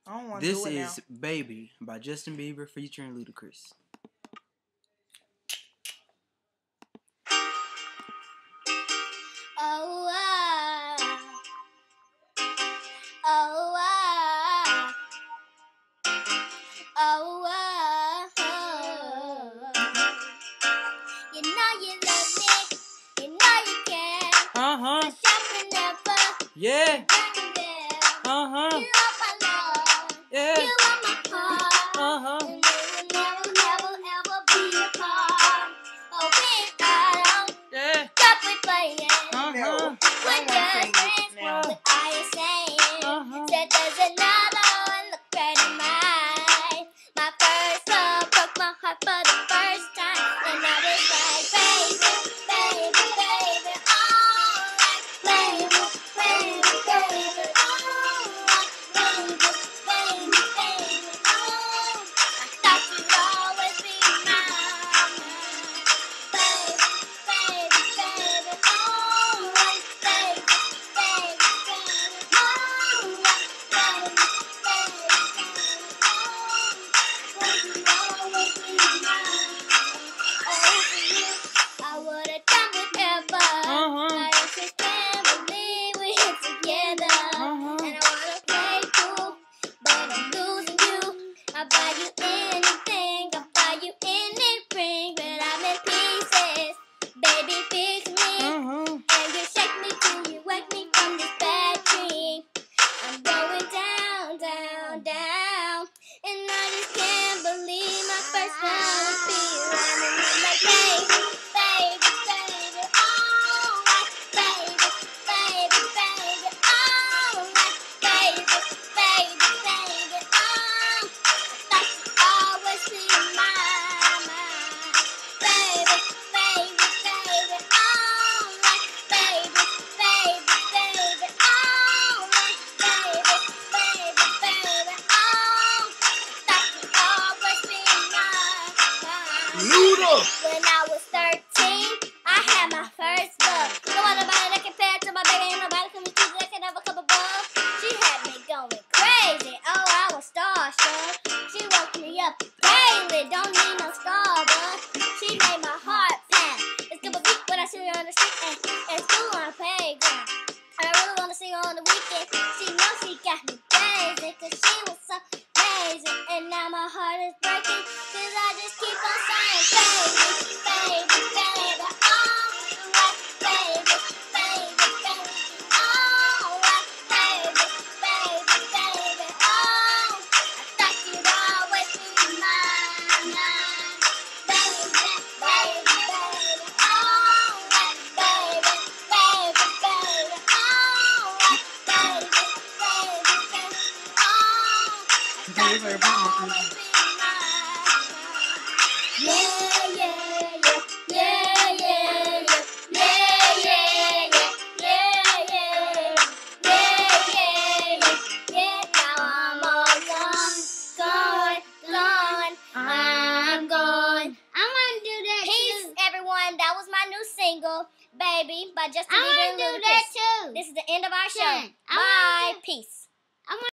I don't want to do it now. This is Baby by Justin Bieber featuring Ludacris. Oh, oh, oh, you know you love me, you know you care. So shout whenever. Yeah. You are my love. Yeah. You are my heart. And we will never, never, ever be apart. Oh, when I don't stop with playing. When you're friends, what are you saying? Said there's another one, look right in my eye. My first love broke my heart for the first time. And I was like, baby, baby, baby, alright. Baby, baby, baby, alright. Baby, baby, baby, alright. I thought you'd always be mine. Baby, baby, baby, alright. Baby, baby, baby, alright. Baby, baby, baby, alright. You'll always be mine. Oh, for you, I would've done whatever. I just can't believe we're here together. And I wanna play cool, but I'm losing you. I'll buy you anything, I'll buy you any ring, but I'm in pieces. Baby, fix me, and you shake me till you wake me from this bad dream. I'm going down, down, down, and I just can't believe my first love is being and I'm like, baby, baby, baby, alright. Baby, baby, baby, alright. Baby, baby, baby, alright. I thought you'd always be mine. Baby, baby, baby, alright. Baby, baby, baby, alright. Baby, baby, baby, alright. I thought you'd always be mine. Luda! When I was 13, I had my first love. No one nobody that compared to my baby, ain't nobody can be choosy that can have a cup of buzz. She had me going crazy. Oh, I was starstruck. She woke me up daily. Don't need no Starbucks. She made my heart pound. It's gonna beat when I see her on the street and school on the playground. And I really wanna see her on the weekend. She knows she got me crazy, 'cause she was so amazing. And now my heart is breaking, 'cause I just keep on saying, baby, baby, baby, alright. Baby, baby, baby, alright. Baby, baby, baby, alright. I thought you'd always be mine. Baby, baby, baby, alright. Baby, baby, baby, alright. Baby, baby, baby, alright. I thought you'd always be mine. Yeah, yeah, yeah, yeah, yeah, yeah, yeah, yeah, yeah, yeah, yeah, yeah, yeah. Now I'm all gone, gone, gone. I'm gone. I want to do that. Peace, everyone. That was my new single, Baby, by Justin Bieber and Ludacris. I want to do that too. This is the end of our show. I wanna